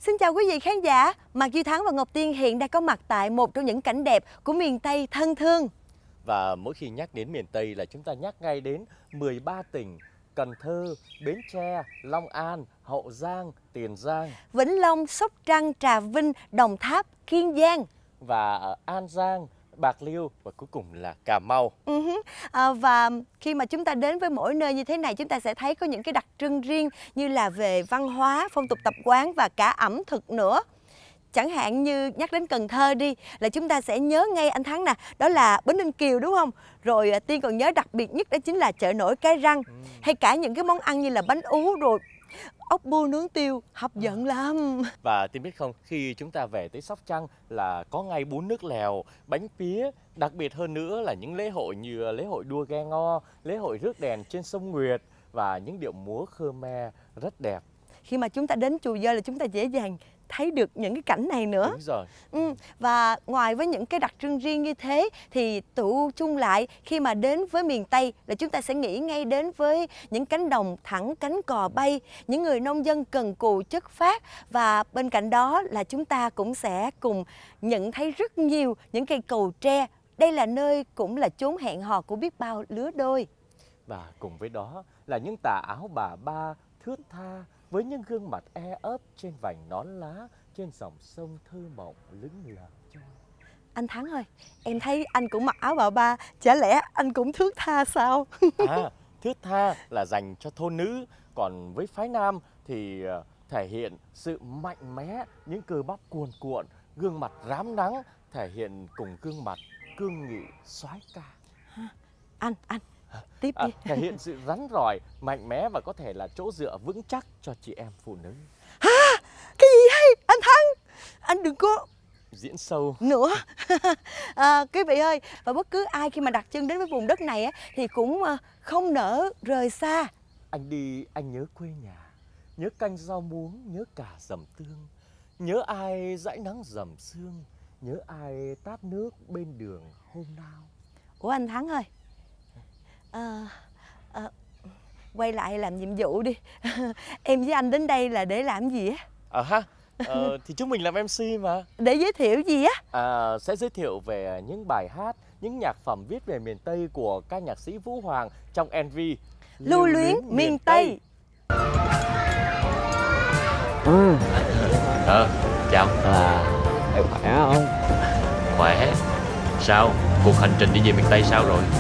Xin chào quý vị khán giả. Mạc Duy Thắng và Ngọc Tiên hiện đang có mặt tại một trong những cảnh đẹp của miền Tây thân thương. Và mỗi khi nhắc đến miền Tây là chúng ta nhắc ngay đến 13 tỉnh: Cần Thơ, Bến Tre, Long An, Hậu Giang, Tiền Giang, Vĩnh Long, Sóc Trăng, Trà Vinh, Đồng Tháp, Kiên Giang và ở An Giang, Bạc Liêu và cuối cùng là Cà Mau. Và khi mà chúng ta đến với mỗi nơi như thế này, chúng ta sẽ thấy có những cái đặc trưng riêng như là về văn hóa, phong tục tập quán và cả ẩm thực nữa. Chẳng hạn như nhắc đến Cần Thơ đi là chúng ta sẽ nhớ ngay anh Thắng nè, đó là Bến Ninh Kiều đúng không? Rồi Tiên còn nhớ đặc biệt nhất đó chính là chợ nổi Cái Răng, hay cả những cái món ăn như là bánh ú rồi ốc bươu nướng tiêu, hấp dẫn lắm. Và Tiên biết không, khi chúng ta về tới Sóc Trăng là có ngay bún nước lèo, bánh pía, đặc biệt hơn nữa là những lễ hội như lễ hội đua ghe ngo, lễ hội rước đèn trên sông Nguyệt và những điệu múa Khmer rất đẹp. Khi mà chúng ta đến Chùa Dơi là chúng ta dễ dàng thấy được những cái cảnh này nữa. Đúng rồi. Và ngoài với những cái đặc trưng riêng như thế thì tụ chung lại khi mà đến với miền Tây là chúng ta sẽ nghĩ ngay đến với những cánh đồng thẳng cánh cò bay, những người nông dân cần cù chất phác, và bên cạnh đó là chúng ta cũng sẽ cùng nhận thấy rất nhiều những cây cầu tre. Đây là nơi cũng là chốn hẹn hò của biết bao lứa đôi. Và cùng với đó là những tà áo bà ba thướt tha với những gương mặt e ấp trên vành nón lá, trên dòng sông thơ mộng lững lờ trôi. Anh Thắng ơi, em thấy anh cũng mặc áo bà ba, chả lẽ anh cũng thướt tha sao? Thướt tha là dành cho thôn nữ, còn với phái nam thì thể hiện sự mạnh mẽ, những cơ bắp cuồn cuộn, gương mặt rám nắng thể hiện cùng gương mặt cương nghị soái ca. Anh tiếp đi. Thể hiện sự rắn rỏi, mạnh mẽ và có thể là chỗ dựa vững chắc cho chị em phụ nữ. Cái gì hay anh Thắng, anh đừng có diễn sâu nữa. Quý vị ơi, và bất cứ ai khi mà đặt chân đến với vùng đất này thì cũng không nỡ rời xa. Anh đi anh nhớ quê nhà, nhớ canh rau muống, nhớ cả dầm tương, nhớ ai dãi nắng dầm sương, nhớ ai tát nước bên đường hôm nào. Ủa anh Thắng ơi, quay lại làm nhiệm vụ đi. Em với anh đến đây là để làm gì á? Thì chúng mình làm MC mà. Để giới thiệu gì á? Sẽ giới thiệu về những bài hát, những nhạc phẩm viết về miền Tây của ca nhạc sĩ Vũ Hoàng trong MV Lưu Luyến Miền Tây. Chào. Em khỏe không? Khỏe. Sao? Cuộc hành trình đi về miền Tây sao rồi?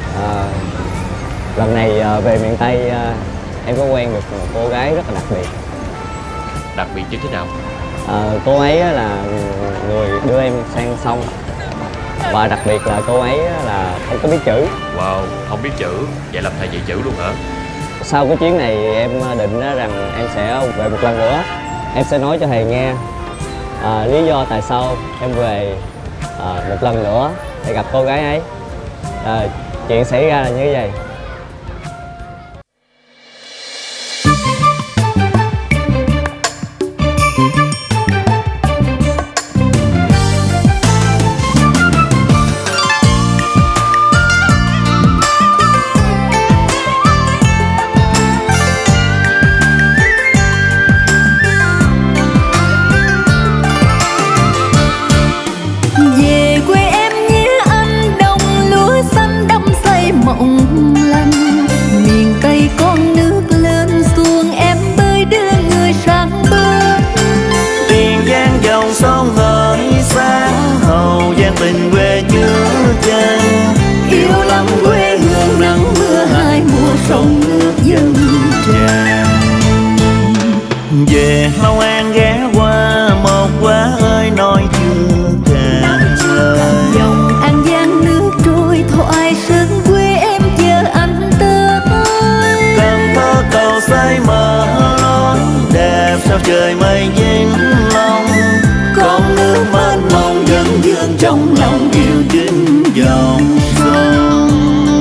Lần này về miền Tây em có quen được một cô gái rất là đặc biệt. Đặc biệt như thế nào? Cô ấy là người đưa em sang sông. Và đặc biệt là cô ấy là không có biết chữ. Wow, không biết chữ, vậy làm thầy dạy chữ luôn hả? Sau cái chuyến này em định rằng em sẽ về một lần nữa. Em sẽ nói cho thầy nghe lý do tại sao em về một lần nữa để gặp cô gái ấy. Chuyện xảy ra là như vậy. Tình quê nhớ chân, yêu lắm quê hương nắng mưa hai mùa sông nước dâng tràn. Về Long An ghé qua một quá ơi nói chưa kể. Dòng An Giang nước trôi thoại sớm quê em chờ anh tới. Cần Thơ cầu xây mở lối đẹp sao trời mây dính lòng. Con nước mênh mông vẫn vương trong lòng yêu chính dòng sông.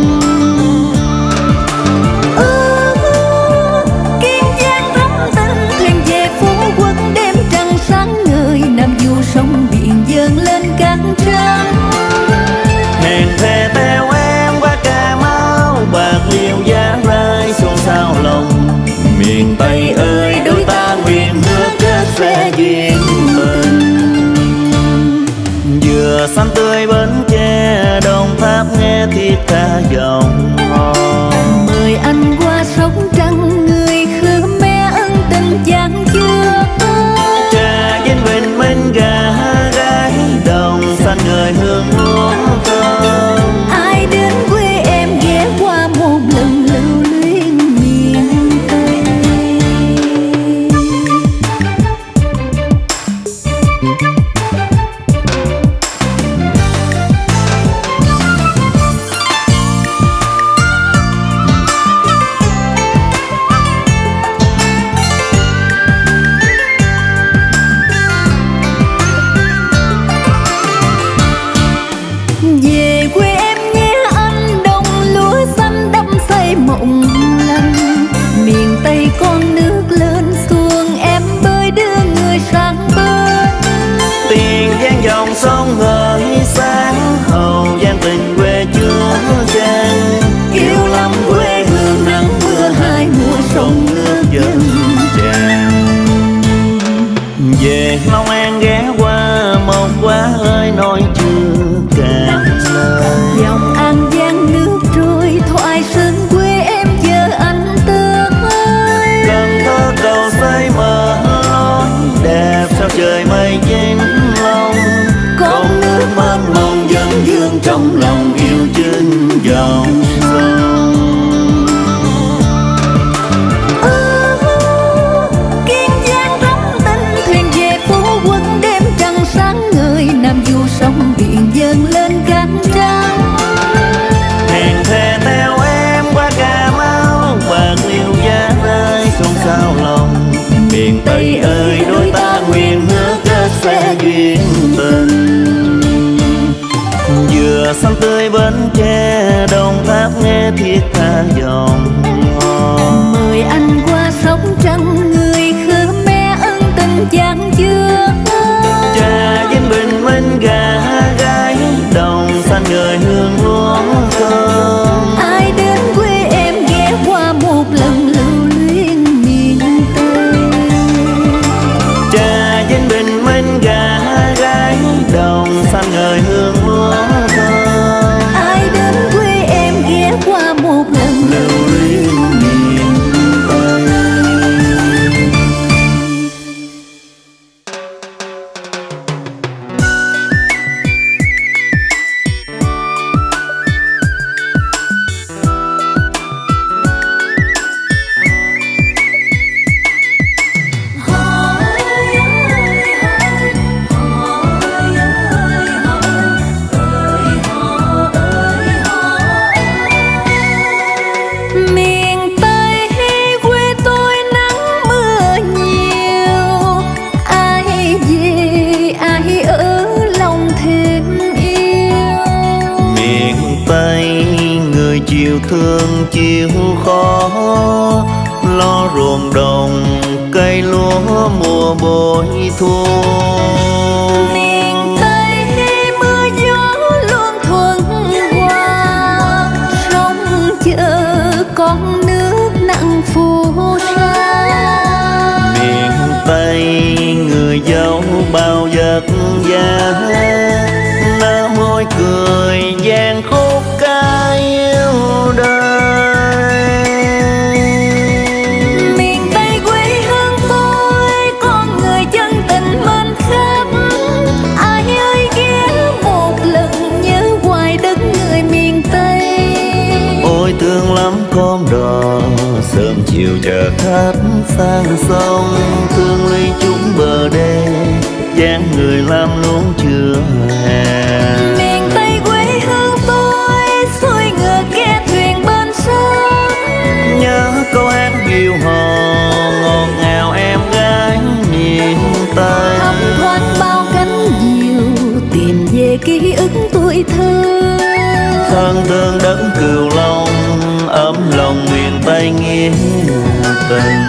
Kiên Giang thắm tình thuyền về phú quốc đêm trăng sáng ngời, nam du sông biển dâng lên cát trắng. Hẹn thề theo em qua Cà Mau, Bạc Liêu Giá Rai xôn xao lòng. Miền Tây ơi đôi ta nguyện hứa kết sẽ duyên. Dừa xanh tươi Bến Tre, Đồng Tháp nghe thiết tha dòng hò. Mời anh qua sóng trăng, người Khmer ân tình chan chứa. Trà Vinh Bình Minh gà gái, đồng xanh người hương lúa thơm. Ai đến quê em ghé qua một lần lưu luyến miền Tây. Về quê em nhé anh, đồng lúa xanh đắm say mộng lành. Miền Tây con nước lên xuồng, em bơi đưa người sang bên. Tiền giang dòng sông hỡi sáng, hậu giang tình quê chúa chan. Yêu lắm quê hương nắng mưa hai mùa, sông nước dâng tràn. Về Long An ghé qua một quá ơi nói chưa cạn lời. Dòng An Giang nước trôi, thoại sơn quê em chờ anh tới. Cần Thơ cầu xây mở lối, đẹp sao trời mây vĩnh long. Con nước mênh mông dâng dương trong lòng yêu trên dòng sông. Kiên Giang thắm tình, thuyền về Phú Quốc đêm trăng sáng ngời. Nam du sông biển dâng lên cát trắng. Hẹn thề theo em qua Cà Mau, Bạc Liêu Giá Rai xôn xao lòng. Miền Tây ơi đôi ta nguyện hứa kết sẽ duyên tình. Dừa xanh tươi Bến Tre, Đồng Tháp nghe thiết tha dòng hò. Mời anh qua sóng trăng, người Khmer ân tình chan chứa. Trà Vinh Bình Minh gà gái, đồng xanh người hương lúa thơm. Ai đến quê em ghé qua một lần lưu luyến miền Tây. Trà Vinh Bình Minh gà gái, đồng xanh người hương lúa thơm. Ai đến quê em ghé qua một lần Lưu luyến miền Tây. miền Tây quê tôi nắng mưa nhiều. Ai về ai ở lòng thêm yêu. Miền Tây người chịu thương chịu khó, lo ruộng đồng cây lúa mùa bội thu. Miền Tây mưa gió luôn thuận hòa, sông chợ con nước nặng phù sa. Miền Tây người dẫu bao vất vả, nở môi cười vang khúc ca yêu đời. Miền Tây quê hương tôi, con người chân tình mến khắp. Ai ơi ghé một lần nhớ hoài đất người miền Tây. Ôi thương lắm con đò, sớm chiều chờ khách sang sông. Thương ly chúng bờ đê, dáng người làm luôn chưa hè. Miền Tây quê hương tôi, xuôi ngược ghe thuyền bên sông. Nhớ câu hát điệu hò ngọt ngào em gái miền Tây. Thấm thoáng bao cánh diều, tìm về ký ức tuổi thơ. Thân thương đất Cửu Long, ấm lòng miền Tây nghĩa tình.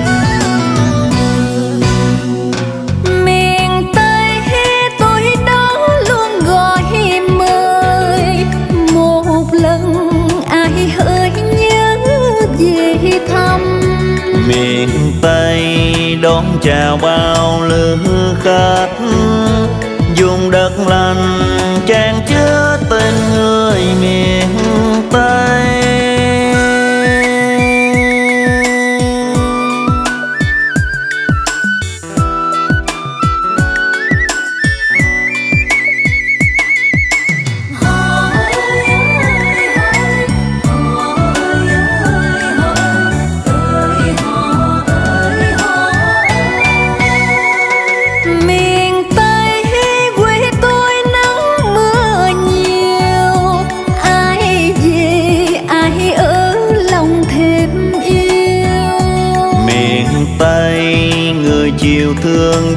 Miền Tây tôi đó luôn gọi mời một lần. Ai hỡi nhớ về thăm. Miền Tây đón chào bao lữ khách, vùng đất lành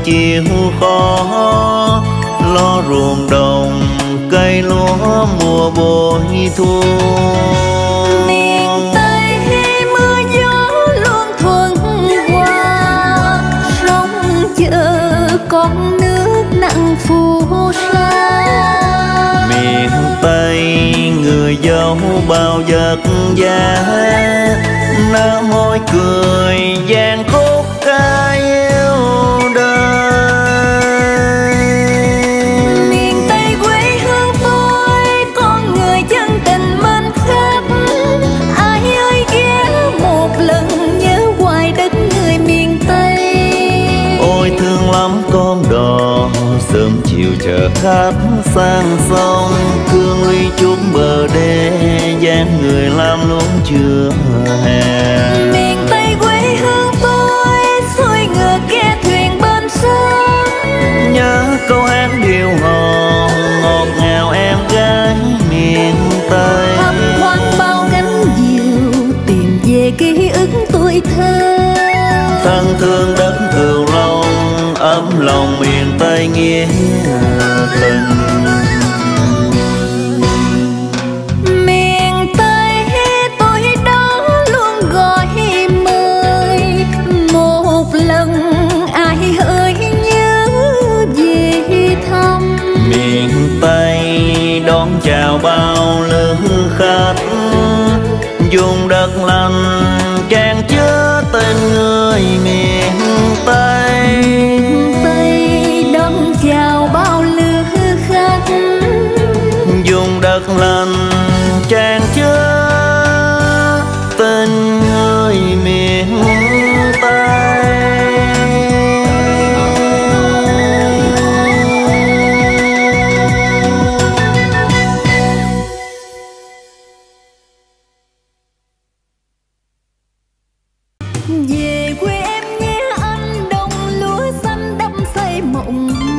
chịu khó, lo ruộng đồng cây lúa mùa bội thu. Miền Tây mưa gió luôn thuận hòa, sông chợ con nước nặng phù sa. Miền Tây người dâu bao vất vả, nở môi cười vang khúc ca yêu đời. Miền Tây quê hương tôi, con người chân tình mến khách. Ai ơi ghé một lần nhớ hoài đất người miền Tây. Ôi thương lắm con đò sớm chiều chờ khách sang sông, thương ly chút bờ đê dáng người làm luôn chưa hè. Miền Tây quê hương tôi, xuôi ngược ghe thuyền bên sông. Nhớ câu hát điệu hò ngọt ngào em gái miền Tây. Thăm thoáng bao cánh diều tìm về ký ức tuổi thơ. Thân thương đất Cửu Long ấm lòng miền Tây nghĩa tình. Miền Tây tôi đó luôn gọi mời, một lần ai ơi nhớ về thăm. Miền Tây đón chào bao lữ khách, vùng đất lành tràn chứa tên người miền Tây. Miền Tây đón chào bao lữ khách, Vùng đất lành tràn chứa tên người miền Tây. Về quê em nhé anh, đồng lúa xanh đắm say mộng